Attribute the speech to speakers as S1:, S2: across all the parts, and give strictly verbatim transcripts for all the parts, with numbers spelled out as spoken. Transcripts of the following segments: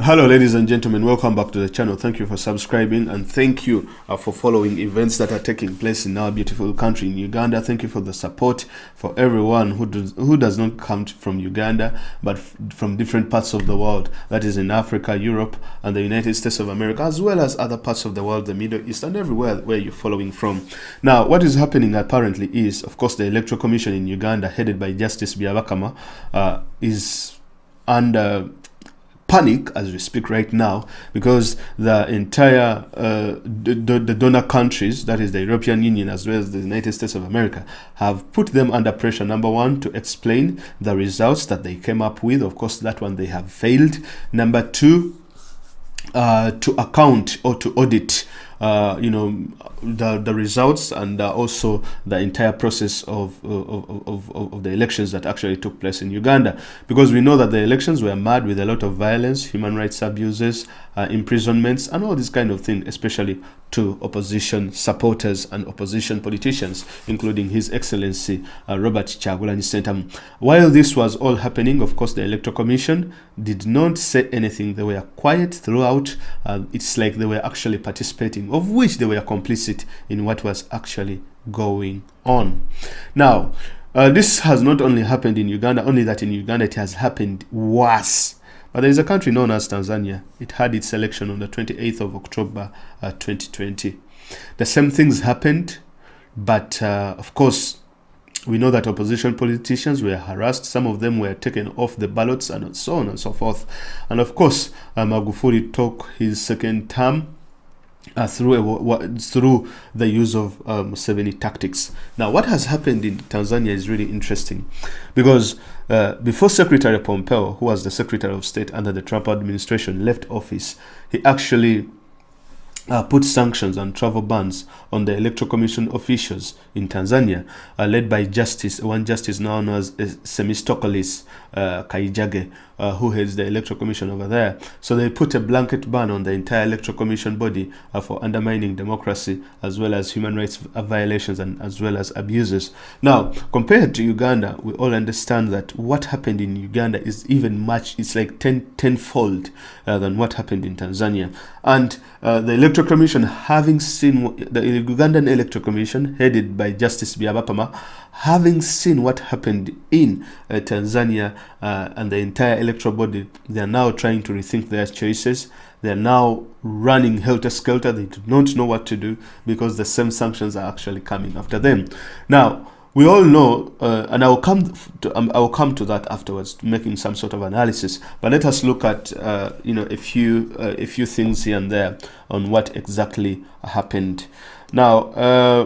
S1: Hello ladies and gentlemen, welcome back to the channel. Thank you for subscribing and thank you uh, for following events that are taking place in our beautiful country in Uganda. Thank you for the support for everyone who does, who does not come from Uganda but from different parts of the world, that is in Africa, Europe and the United States of America, as well as other parts of the world, the Middle East and everywhere where you're following from. Now what is happening apparently is, of course, the Electoral Commission in Uganda, headed by Justice Byabakama, uh, is under panic as we speak right now, because the entire uh, the, the donor countries, that is the European Union as well as the United States of America, have put them under pressure. Number one, to explain the results that they came up with. Of course, that one they have failed. Number two, uh, to account or to audit Uh, you know, the the results and uh, also the entire process of of, of of the elections that actually took place in Uganda, because we know that the elections were marred with a lot of violence, human rights abuses, uh, imprisonments and all this kind of thing, especially to opposition supporters and opposition politicians, including His Excellency uh, Robert Kyagulanyi Ssentamu. While this was all happening, of course, the Electoral Commission did not say anything. They were quiet throughout. Uh, it's like they were actually participating, of which they were complicit in what was actually going on. Now, uh, this has not only happened in Uganda, only that in Uganda it has happened worse. But there is a country known as Tanzania. It had its election on the twenty-eighth of October uh, twenty twenty. The same things happened, but uh, of course, we know that opposition politicians were harassed. Some of them were taken off the ballots and so on and so forth. And of course, uh, Magufuli took his second term Uh, through a, through the use of um, Museveni tactics. Now, what has happened in Tanzania is really interesting, because uh, before Secretary Pompeo, who was the Secretary of State under the Trump administration, left office, he actually uh, put sanctions and travel bans on the Electoral Commission officials in Tanzania, uh, led by Justice, one justice known as uh, Semistocles uh, Kaijage, Uh, who heads the Electoral Commission over there. So they put a blanket ban on the entire Electoral Commission body uh, for undermining democracy, as well as human rights violations and as well as abuses. Now, compared to Uganda, we all understand that what happened in Uganda is even much, it's like ten, tenfold uh, than what happened in Tanzania. And uh, the Electoral Commission, having seen, the Ugandan Electoral Commission, headed by Justice Byabakama, having seen what happened in uh, Tanzania uh, and the entire electoral body, they are now trying to rethink their choices. They are now running helter-skelter. They do not know what to do, because the same sanctions are actually coming after them. Now, we all know, uh, and I will come to um, I will come to that afterwards, making some sort of analysis. But let us look at uh, you know a few uh, a few things here and there on what exactly happened. Now. Uh,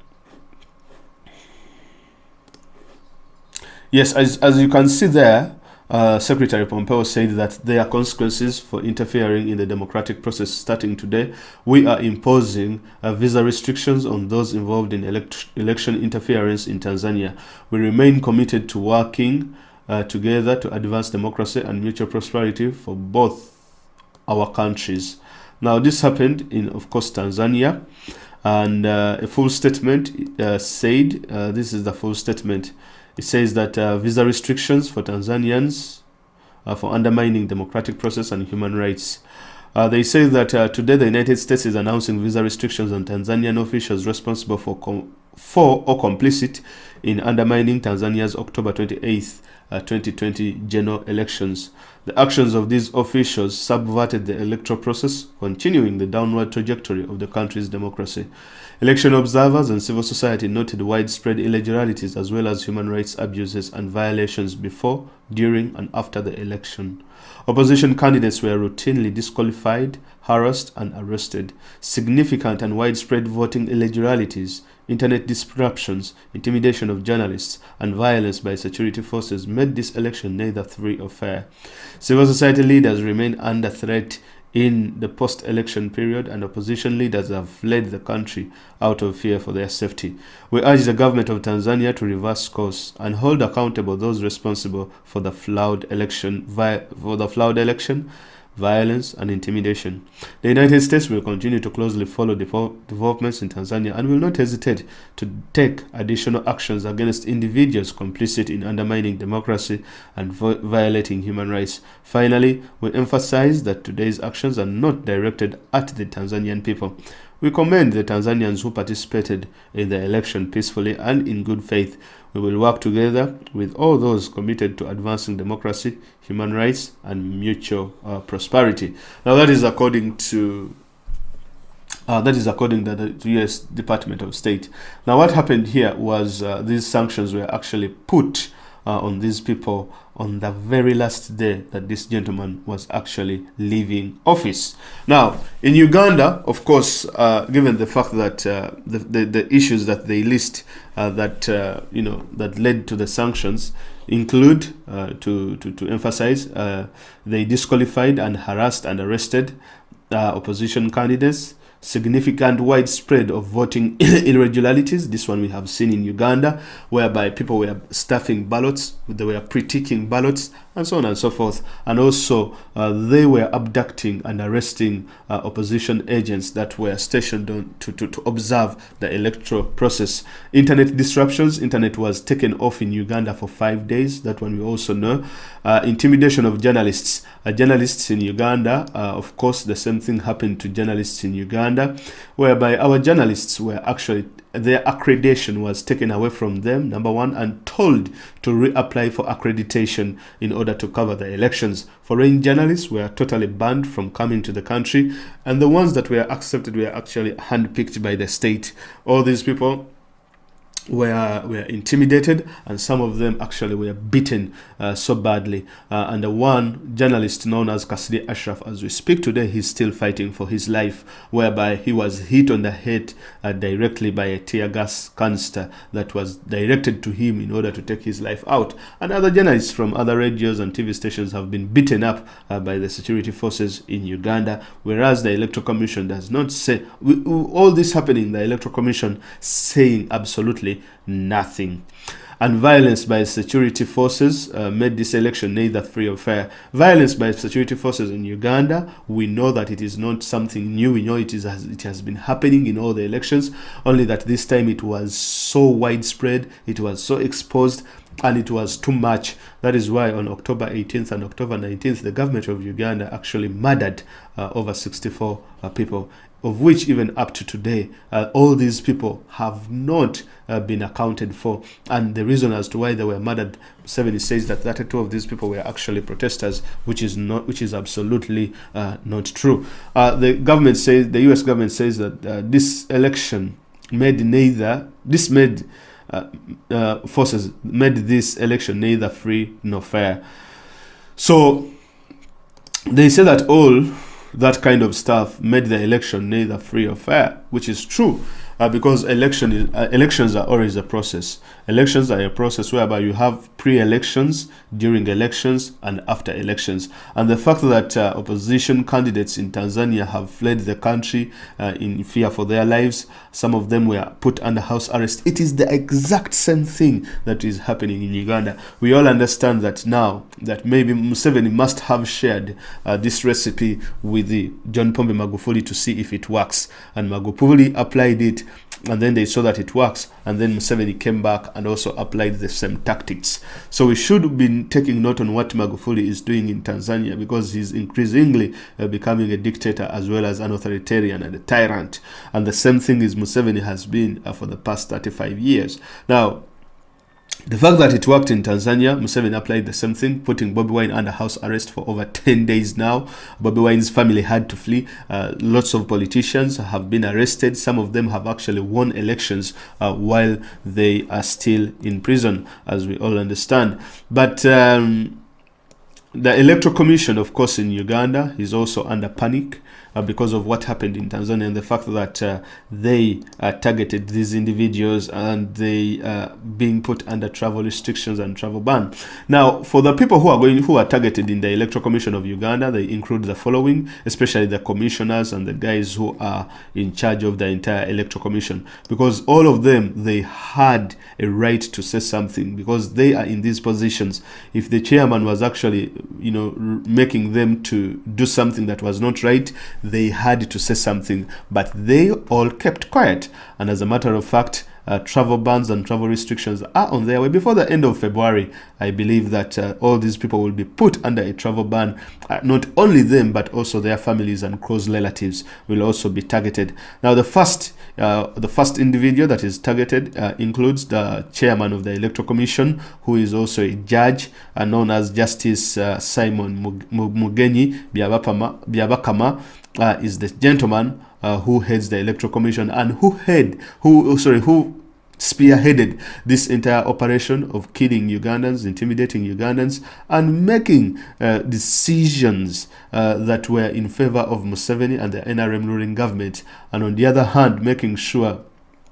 S1: Yes, as, as you can see there, uh, Secretary Pompeo said that there are consequences for interfering in the democratic process starting today. We are imposing uh, visa restrictions on those involved in elect election interference in Tanzania. We remain committed to working uh, together to advance democracy and mutual prosperity for both our countries. Now, this happened in, of course, Tanzania, and uh, a full statement uh, said, uh, this is the full statement. It says that uh, visa restrictions for Tanzanians uh, for undermining democratic process and human rights. Uh, they say that uh, today the United States is announcing visa restrictions on Tanzanian officials responsible for, com for or complicit in undermining Tanzania's October twenty-eighth, uh, twenty twenty general elections. The actions of these officials subverted the electoral process, continuing the downward trajectory of the country's democracy. Election observers and civil society noted widespread irregularities as well as human rights abuses and violations before, during, and after the election. Opposition candidates were routinely disqualified, harassed, and arrested. Significant and widespread voting irregularities, internet disruptions, intimidation of journalists, and violence by security forces made this election neither free or fair. Civil society leaders remain under threat in the post-election period, and opposition leaders have fled the country out of fear for their safety. We urge the government of Tanzania to reverse course and hold accountable those responsible for the flawed election, for the flawed election, violence, and intimidation. The United States will continue to closely follow developments in Tanzania and will not hesitate to take additional actions against individuals complicit in undermining democracy and violating human rights. Finally, we emphasize that today's actions are not directed at the Tanzanian people. We commend the Tanzanians who participated in the election peacefully and in good faith. We will work together with all those committed to advancing democracy, human rights, and mutual uh, prosperity. Now, that is according to uh, that is according to the U S Department of State. Now, what happened here was uh, these sanctions were actually put uh, on these people on the very last day that this gentleman was actually leaving office. Now, in Uganda, of course, uh, given the fact that uh, the, the the issues that they list uh, that uh, you know that led to the sanctions include, uh, to, to to emphasize, uh, they disqualified and harassed and arrested uh, opposition candidates. Significant widespread of voting irregularities. This one we have seen in Uganda, whereby people were stuffing ballots, they were pre-ticking ballots, and so on and so forth. And also, uh, they were abducting and arresting uh, opposition agents that were stationed on to, to, to observe the electoral process. Internet disruptions. Internet was taken off in Uganda for five days. That one we also know. Uh, intimidation of journalists. Uh, journalists in Uganda, uh, of course, the same thing happened to journalists in Uganda, whereby our journalists were actually, their accreditation was taken away from them, number one, and told to reapply for accreditation in order to cover the elections. Foreign journalists were totally banned from coming to the country, and the ones that were accepted were actually handpicked by the state. All these people were were intimidated, and some of them actually were beaten uh, so badly. Uh, and the one journalist known as Kasidi Ashraf, as we speak today, he's still fighting for his life, whereby he was hit on the head uh, directly by a tear gas canister that was directed to him in order to take his life out. And other journalists from other radios and T V stations have been beaten up uh, by the security forces in Uganda, whereas the Electoral Commission does not say, all this happening, the Electoral Commission saying absolutely nothing. And violence by security forces uh, made this election neither free or fair. Violence by security forces in Uganda, we know that it is not something new. We know it is it has been happening in all the elections, only that this time it was so widespread, it was so exposed, and it was too much. That is why on October eighteenth and October nineteenth, the government of Uganda actually murdered uh, over sixty-four uh, people, of which even up to today, uh, all these people have not uh, been accounted for. And the reason as to why they were murdered, Museveni says that thirty-two of these people were actually protesters, which is not, which is absolutely uh, not true. Uh, the government says, the U S government says that uh, this election made neither, this made uh, uh, forces made this election neither free nor fair. So they say that all that kind of stuff made the election neither free or fair, which is true, uh, because election is, uh, elections are always a process. Elections are a process whereby you have pre-elections, during elections, and after elections. And the fact that uh, opposition candidates in Tanzania have fled the country uh, in fear for their lives, some of them were put under house arrest. It is the exact same thing that is happening in Uganda. We all understand that now, that maybe Museveni must have shared uh, this recipe with the John Pombe Magufuli to see if it works. And Magufuli applied it, and then they saw that it works, and then Museveni came back and also applied the same tactics. So we should be taking note on what Magufuli is doing in Tanzania, because he's increasingly uh, becoming a dictator as well as an authoritarian and a tyrant. And the same thing is Museveni has been uh, for the past thirty-five years. Now, the fact that it worked in Tanzania, Museveni applied the same thing, putting Bobi Wine under house arrest for over ten days now. Bobi Wine's family had to flee. Uh, lots of politicians have been arrested. Some of them have actually won elections uh, while they are still in prison, as we all understand. But um, the Electoral Commission, of course, in Uganda is also under panic Uh, because of what happened in Tanzania, and the fact that uh, they uh, targeted these individuals and they uh, being put under travel restrictions and travel ban. Now, for the people who are going, who are targeted in the Electoral Commission of Uganda, they include the following, especially the commissioners and the guys who are in charge of the entire Electoral Commission, because all of them, they had a right to say something, because they are in these positions. If the chairman was actually you know, making them to do something that was not right, they had to say something, but they all kept quiet. And as a matter of fact, Uh, travel bans and travel restrictions are on their way. Before the end of February, I believe that uh, all these people will be put under a travel ban. Uh, not only them, but also their families and close relatives will also be targeted. Now, the first, uh, the first individual that is targeted uh, includes the chairman of the Electoral Commission, who is also a judge, uh, known as Justice uh, Simon Mugenyi Byabakama. Uh, is the gentleman uh, who heads the Electoral Commission and who head, who sorry, who spearheaded this entire operation of killing Ugandans, intimidating Ugandans, and making uh, decisions uh, that were in favor of Museveni and the N R M ruling government, and on the other hand, making sure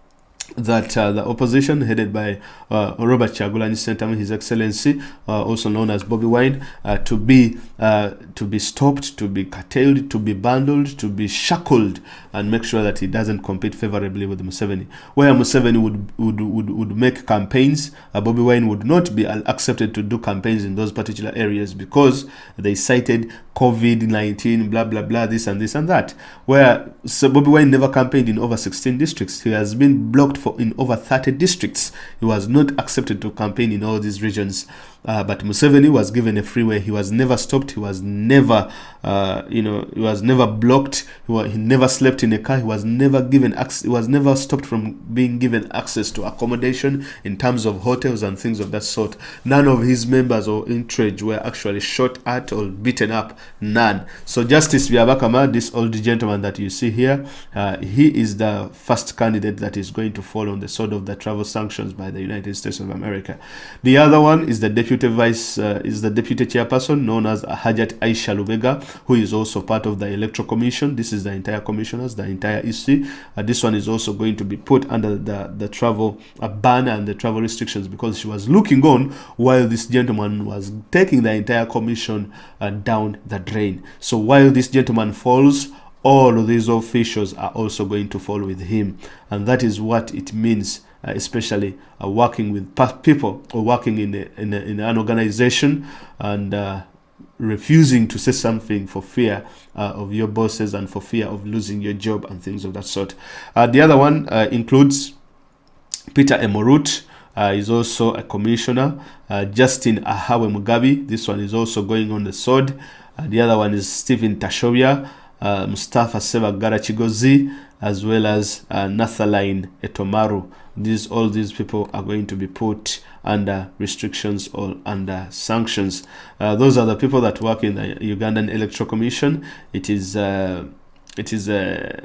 S1: that uh, the opposition, headed by uh, Robert Kyagulanyi Ssentamu, His Excellency, uh, also known as Bobi Wine, uh, to be uh, to be stopped, to be curtailed, to be bundled, to be shackled, and make sure that he doesn't compete favorably with Museveni. Where Museveni would would would, would make campaigns, uh, Bobi Wine would not be accepted to do campaigns in those particular areas because they cited COVID nineteen, blah blah blah, this and this and that. Where so Bobi Wine never campaigned in over sixteen districts. He has been blocked for in over thirty districts. He was not accepted to campaign in all these regions. Uh, but Museveni was given a freeway. He was never stopped. He was never, uh, you know, he was never blocked. He, was, he never slept in a car. He was never given access. He was never stopped from being given access to accommodation in terms of hotels and things of that sort. None of his members or intrage were actually shot at or beaten up. None. So Justice Byabakama, this old gentleman that you see here, uh, he is the first candidate that is going to fall on the sword of the travel sanctions by the United States of America. The other one is the deputy vice uh, is the deputy chairperson, known as Hajat Aisha Lubega, who is also part of the Electoral Commission. This is the entire commissioners, the entire E C. Uh, this one is also going to be put under the the travel uh, ban and the travel restrictions because she was looking on while this gentleman was taking the entire commission uh, down the drain. So while this gentleman falls, all of these officials are also going to fall with him, and that is what it means. Uh, especially uh, working with people or working in, a, in, a, in an organization and uh, refusing to say something for fear uh, of your bosses and for fear of losing your job and things of that sort. Uh, the other one uh, includes Peter Emorut. Uh, is also a commissioner. Uh, Justin Ahawe Mugabi. This one is also going on the sword. Uh, the other one is Stephen Tashovya, uh, Mustafa Sebagara Chigozi, as well as uh, Nathaline Etomaru. These all these people are going to be put under restrictions or under sanctions. Uh, those are the people that work in the Ugandan Electoral Commission. It is uh, it is a,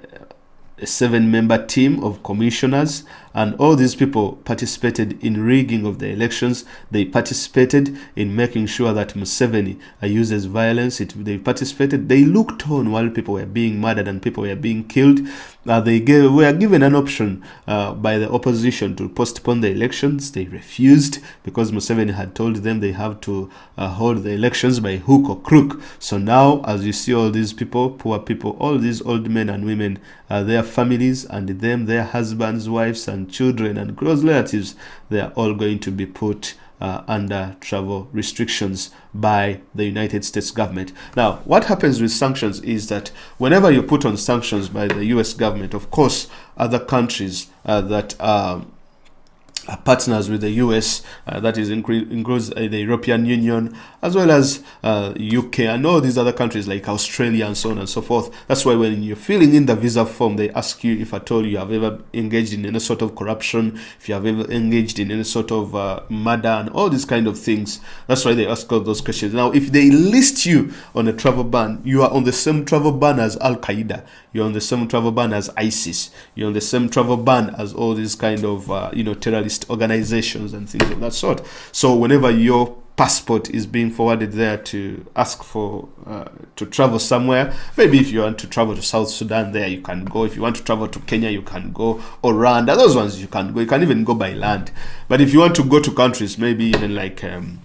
S1: a seven-member team of commissioners, and all these people participated in rigging of the elections. They participated in making sure that Museveni uh, uses violence. It, they participated. They looked on while people were being murdered and people were being killed. Uh, they gave, were given an option uh, by the opposition to postpone the elections. They refused because Museveni had told them they have to uh, hold the elections by hook or crook. So now, as you see all these people, poor people, all these old men and women, uh, their families and them, their husbands, wives and children and close relatives, they are all going to be put Uh, under travel restrictions by the United States government. Now, what happens with sanctions is that whenever you put on sanctions by the U S government, of course, other countries uh, that are Uh, partners with the U S, uh, that is includes uh, the European Union, as well as uh, U K and all these other countries like Australia and so on and so forth. That's why when you're filling in the visa form, they ask you if at all you have ever engaged in any sort of corruption, if you have ever engaged in any sort of uh, murder and all these kind of things. That's why they ask all those questions. Now, if they list you on a travel ban, you are on the same travel ban as Al-Qaeda. You're on the same travel ban as ISIS. You're on the same travel ban as all these kind of, uh, you know, terrorist organizations and things of that sort. So whenever your passport is being forwarded there to ask for uh, to travel somewhere, maybe if you want to travel to South Sudan, there you can go. If you want to travel to Kenya, you can go. Or Rwanda, those ones you can go. You can even go by land. But if you want to go to countries, maybe even like um,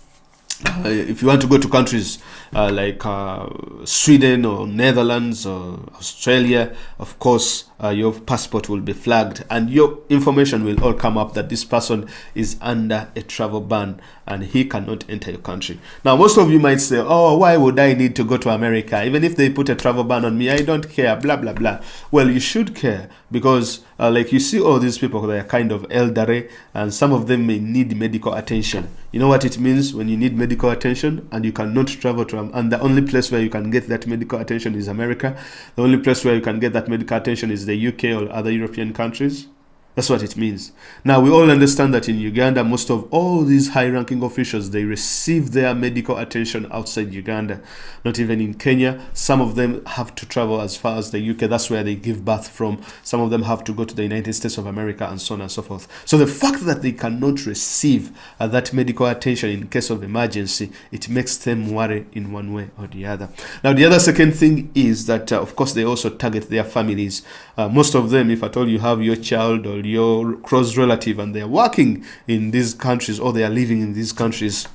S1: Uh, if you want to go to countries uh, like uh, Sweden or Netherlands or Australia, of course, uh, your passport will be flagged and your information will all come up that this person is under a travel ban and he cannot enter your country. Now, most of you might say, oh, why would I need to go to America? Even if they put a travel ban on me, I don't care, blah, blah, blah. Well, you should care because uh, like you see all these people, they are kind of elderly and some of them may need medical attention. You know what it means when you need medical attention and you cannot travel to them, and the only place where you can get that medical attention is America. The only place where you can get that medical attention is the U K or other European countries. That's what it means. Now, we all understand that in Uganda, most of all these high-ranking officials, they receive their medical attention outside Uganda. Not even in Kenya. Some of them have to travel as far as the U K. That's where they give birth from. Some of them have to go to the United States of America and so on and so forth. So the fact that they cannot receive uh, that medical attention in case of emergency, it makes them worry in one way or the other. Now, the other second thing is that, uh, of course, they also target their families. Uh, most of them, if at all you have your child or your close relative and they're working in these countries or they are living in these countries,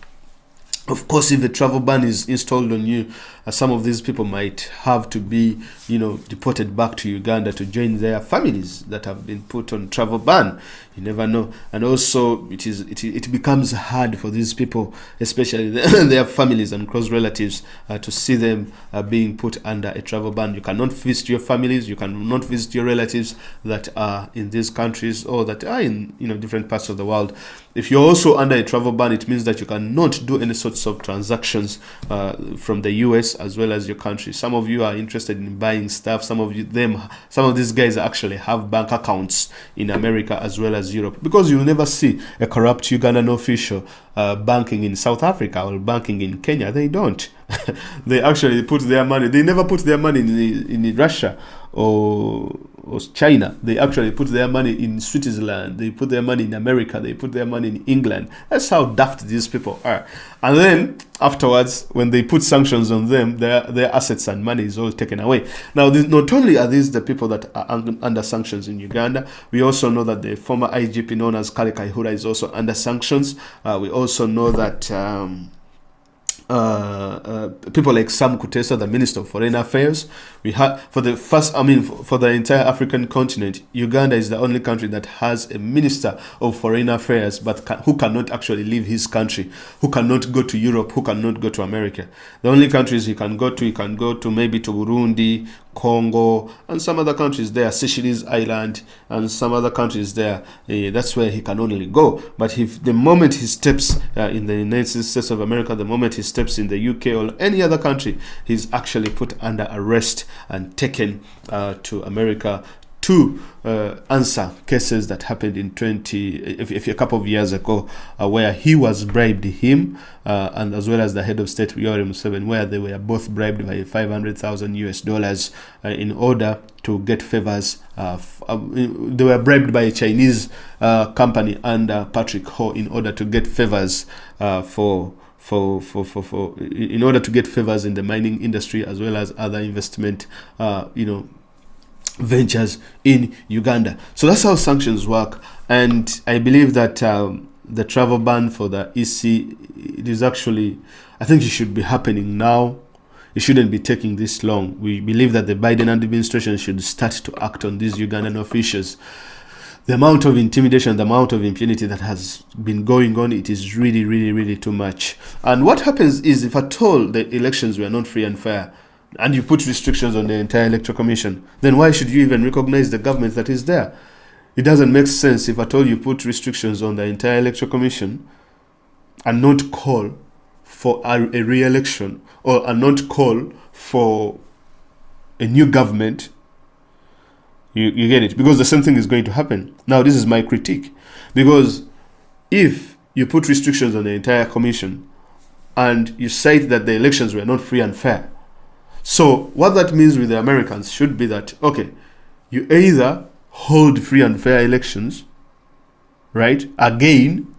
S1: of course, if the travel ban is installed on you, uh, some of these people might have to be, you know, deported back to Uganda to join their families that have been put on travel ban. You never know. And also, it is it, it becomes hard for these people, especially their families and close relatives, uh, to see them uh, being put under a travel ban. You cannot visit your families, you cannot visit your relatives that are in these countries or that are in, you know, different parts of the world. If you're also under a travel ban, it means that you cannot do any sorts of transactions uh, from the U S as well as your country. Some of you are interested in buying stuff. Some of you, them, some of these guys actually have bank accounts in America as well as Europe, because you'll never see a corrupt Ugandan official uh, banking in South Africa or banking in Kenya. They don't. They actually put their money. They never put their money in, in Russia or, or China. They actually put their money in Switzerland. They put their money in America. They put their money in England. That's how daft these people are. And then afterwards, when they put sanctions on them, their their assets and money is all taken away. Now, this, not only are these the people that are un under sanctions in Uganda, we also know that the former I G P known as Kale Kaihura is also under sanctions. Uh, we also know that Um, Uh, uh, people like Sam Kutesa, the Minister of Foreign Affairs, we have for the first, I mean, for, for the entire African continent, Uganda is the only country that has a Minister of Foreign Affairs, but ca who cannot actually leave his country, who cannot go to Europe, who cannot go to America. The only countries he can go to, he can go to maybe to Burundi, Congo, and some other countries there, Seychelles Island, and some other countries there. Uh, that's where he can only go. But if the moment he steps uh, in the United States of America, the moment he steps in the U K or any other country, he's actually put under arrest and taken uh, to America to uh, answer cases that happened in twenty, if, if a couple of years ago, uh, where he was bribed, him uh, and as well as the head of state Yoweri Museveni, where they were both bribed by five hundred thousand U S dollars uh, in order to get favors. Uh, uh, they were bribed by a Chinese uh, company under Patrick Ho in order to get favors uh, for. For, for, for, for in order to get favors in the mining industry as well as other investment, uh, you know, ventures in Uganda. So that's how sanctions work. And I believe that um, the travel ban for the E C, it is actually, I think it should be happening now. It shouldn't be taking this long. We believe that the Biden administration should start to act on these Ugandan officials. The amount of intimidation, the amount of impunity that has been going on, it is really, really, really too much. And what happens is, if at all the elections were not free and fair, and you put restrictions on the entire Electoral Commission, then why should you even recognize the government that is there? It doesn't make sense if at all you put restrictions on the entire Electoral Commission and not call for a, a re-election or and not call for a new government. You, you get it? Because the same thing is going to happen. Now, this is my critique. Because if you put restrictions on the entire commission and you cite that the elections were not free and fair, so what that means with the Americans should be that, okay, you either hold free and fair elections, right, again,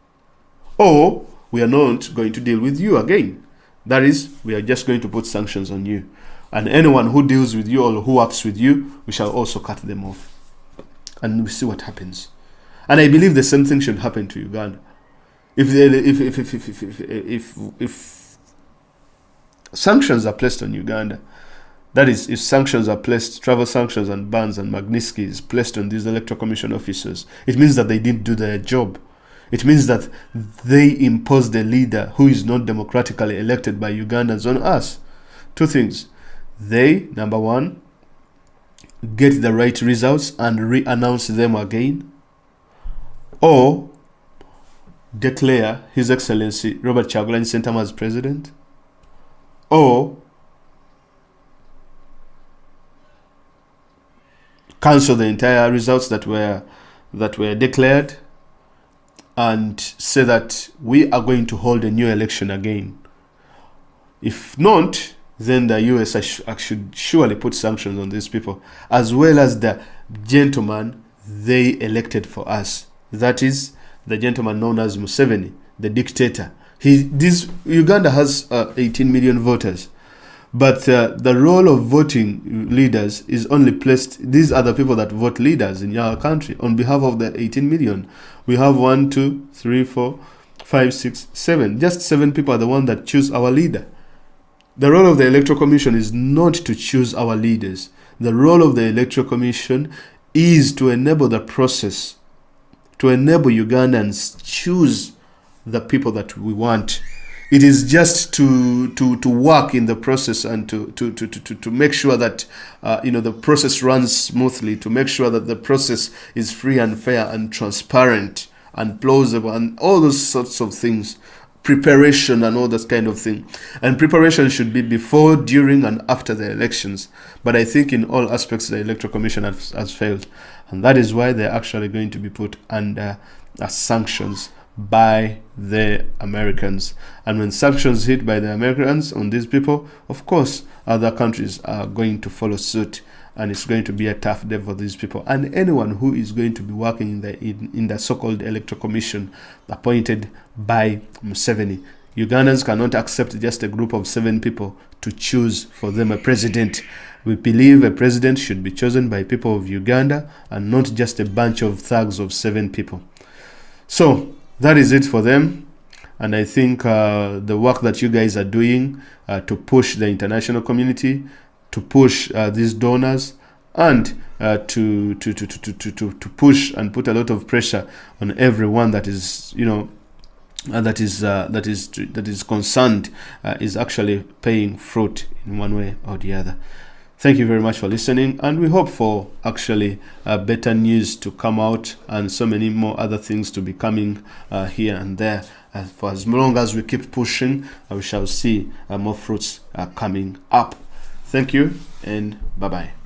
S1: or we are not going to deal with you again. That is, we are just going to put sanctions on you. And anyone who deals with you or who works with you, we shall also cut them off. And we see what happens. And I believe the same thing should happen to Uganda. If they, if, if, if, if, if, if, if sanctions are placed on Uganda, That is, if sanctions are placed, travel sanctions and bans and Magnitsky is placed on these Electoral Commission officers, it means that they didn't do their job. It means that they imposed a leader who is not democratically elected by Ugandans on us. Two things. They, number one, get the right results and re-announce them again, or declare His Excellency Robert Kyagulanyi Ssentamu as president, or cancel the entire results that were that were declared and say that we are going to hold a new election again. If not, then the U S should surely put sanctions on these people, as well as the gentleman they elected for us. That is the gentleman known as Museveni, the dictator. He, this Uganda has uh, eighteen million voters, but uh, the role of voting leaders is only placed. These are the people that vote leaders in our country on behalf of the eighteen million. We have one, two, three, four, five, six, seven. Just seven people are the one that choose our leader. The role of the Electoral Commission is not to choose our leaders. The role of the Electoral Commission is to enable the process, to enable Ugandans choose the people that we want. It is just to to to work in the process and to to to to, to make sure that uh, you know, the process runs smoothly, to make sure that the process is free and fair and transparent and plausible and all those sorts of things. Preparation and all that kind of thing. And preparation should be before, during, and after the elections. But I think in all aspects the Electoral Commission has, has failed. And that is why they're actually going to be put under uh, sanctions by the Americans. And when sanctions hit by the Americans on these people, of course, other countries are going to follow suit. And it's going to be a tough day for these people. And anyone who is going to be working in the in, in the so-called Electoral Commission appointed by Museveni. Ugandans cannot accept just a group of seven people to choose for them a president. We believe a president should be chosen by people of Uganda and not just a bunch of thugs of seven people. So that is it for them. And I think uh, the work that you guys are doing uh, to push the international community, to push uh, these donors, and uh, to, to, to, to, to, to, to push and put a lot of pressure on everyone that is, you know, uh, that is uh, that is that is concerned, uh, is actually paying fruit in one way or the other. Thank you very much for listening, and we hope for actually uh, better news to come out and so many more other things to be coming uh, here and there. Uh, for as long as we keep pushing, uh, we shall see uh, more fruits uh, coming up. Thank you, and bye-bye.